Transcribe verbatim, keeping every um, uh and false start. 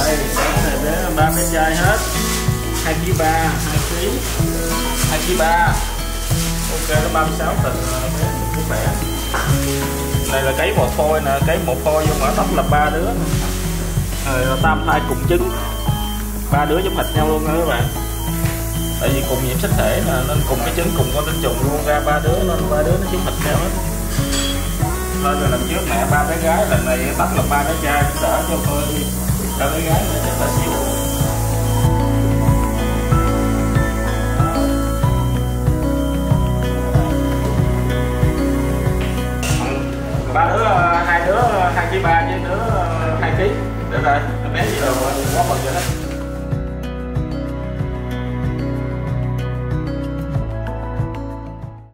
đây, cái này bé ba bé trai hết. hai ký ba, hai ký, hai ký ba. Ok, nó ba mươi sáu tuần bé sức khỏe. Này là cấy một phôi nè, cấy một phôi vô mở tóc là ba đứa. Rồi tam thai cùng trứng. Ba đứa giống hệt nhau luôn đó các bạn. Tại vì cùng nhiễm sắc thể nè, nên cùng cái trứng cùng con tinh trùng luôn ra ba đứa, nên ba đứa nó giống hệt nhau hết. Thôi rồi lần trước mẹ ba bé gái, lần này tóc là ba bé trai, đỡ cho phơi ba bé gái nữa để ta xíu. Ba đứa, hai đứa hai ký ba với đứa hai ký. Được rồi, bé gì đâu quá phần vậy đó.